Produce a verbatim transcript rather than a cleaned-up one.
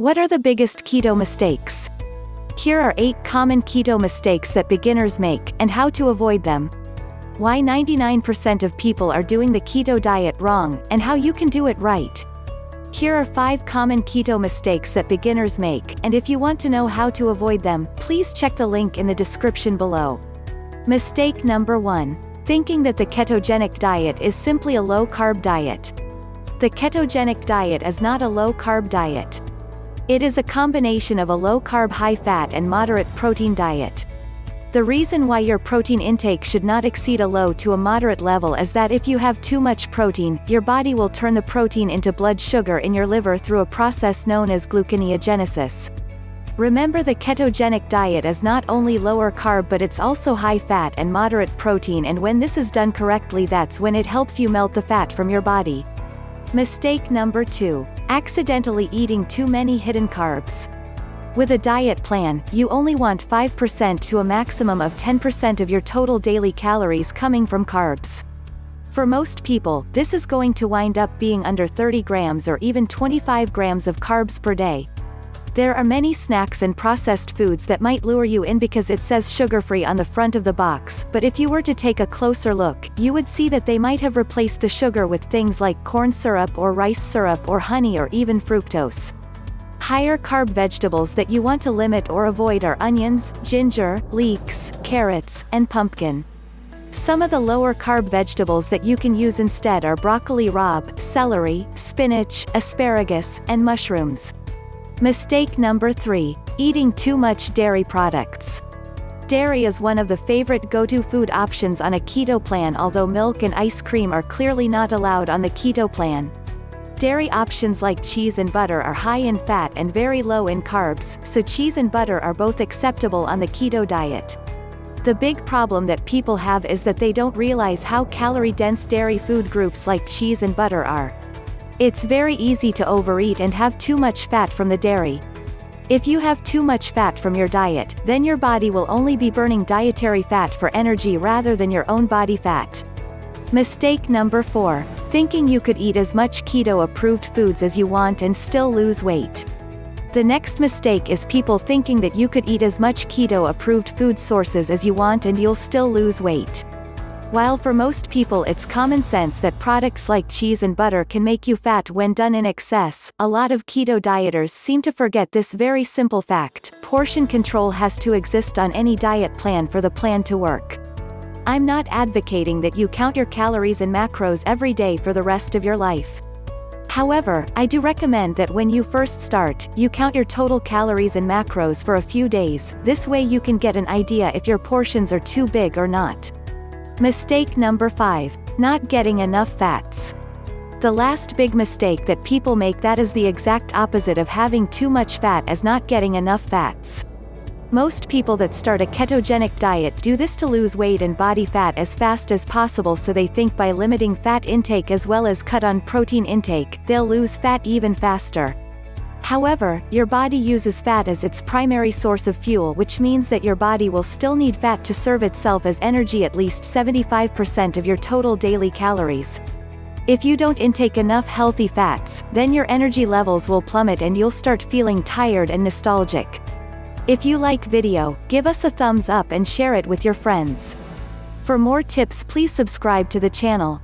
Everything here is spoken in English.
What are the biggest keto mistakes? Here are eight common keto mistakes that beginners make, and how to avoid them. Why ninety-nine percent of people are doing the keto diet wrong, and how you can do it right. Here are five common keto mistakes that beginners make, and if you want to know how to avoid them, please check the link in the description below. Mistake number one. Thinking that the ketogenic diet is simply a low-carb diet. The ketogenic diet is not a low-carb diet. It is a combination of a low-carb, high-fat and moderate protein diet. The reason why your protein intake should not exceed a low to a moderate level is that if you have too much protein, your body will turn the protein into blood sugar in your liver through a process known as gluconeogenesis. Remember, the ketogenic diet is not only lower carb but it's also high fat and moderate protein, and when this is done correctly, that's when it helps you melt the fat from your body. Mistake number two. Accidentally eating too many hidden carbs. With a diet plan, you only want five percent to a maximum of ten percent of your total daily calories coming from carbs. For most people, this is going to wind up being under thirty grams or even twenty-five grams of carbs per day. There are many snacks and processed foods that might lure you in because it says sugar-free on the front of the box, but if you were to take a closer look, you would see that they might have replaced the sugar with things like corn syrup or rice syrup or honey or even fructose. Higher carb vegetables that you want to limit or avoid are onions, ginger, leeks, carrots, and pumpkin. Some of the lower carb vegetables that you can use instead are broccoli rabe, celery, spinach, asparagus, and mushrooms. Mistake number three. Eating too much dairy products. Dairy is one of the favorite go-to food options on a keto plan, although milk and ice cream are clearly not allowed on the keto plan. Dairy options like cheese and butter are high in fat and very low in carbs, so cheese and butter are both acceptable on the keto diet. The big problem that people have is that they don't realize how calorie-dense dairy food groups like cheese and butter are. It's very easy to overeat and have too much fat from the dairy. If you have too much fat from your diet, then your body will only be burning dietary fat for energy rather than your own body fat. Mistake number four. Thinking you could eat as much keto-approved foods as you want and still lose weight. The next mistake is people thinking that you could eat as much keto-approved food sources as you want and you'll still lose weight. While for most people it's common sense that products like cheese and butter can make you fat when done in excess, a lot of keto dieters seem to forget this very simple fact: portion control has to exist on any diet plan for the plan to work. I'm not advocating that you count your calories and macros every day for the rest of your life. However, I do recommend that when you first start, you count your total calories and macros for a few days. This way you can get an idea if your portions are too big or not. Mistake number five. Not getting enough fats. The last big mistake that people make that is the exact opposite of having too much fat is not getting enough fats. Most people that start a ketogenic diet do this to lose weight and body fat as fast as possible, so they think by limiting fat intake as well as cut on protein intake, they'll lose fat even faster. However, your body uses fat as its primary source of fuel, which means that your body will still need fat to serve itself as energy at least seventy-five percent of your total daily calories. If you don't intake enough healthy fats, then your energy levels will plummet and you'll start feeling tired and nostalgic. If you like video, give us a thumbs up and share it with your friends. For more tips, please subscribe to the channel.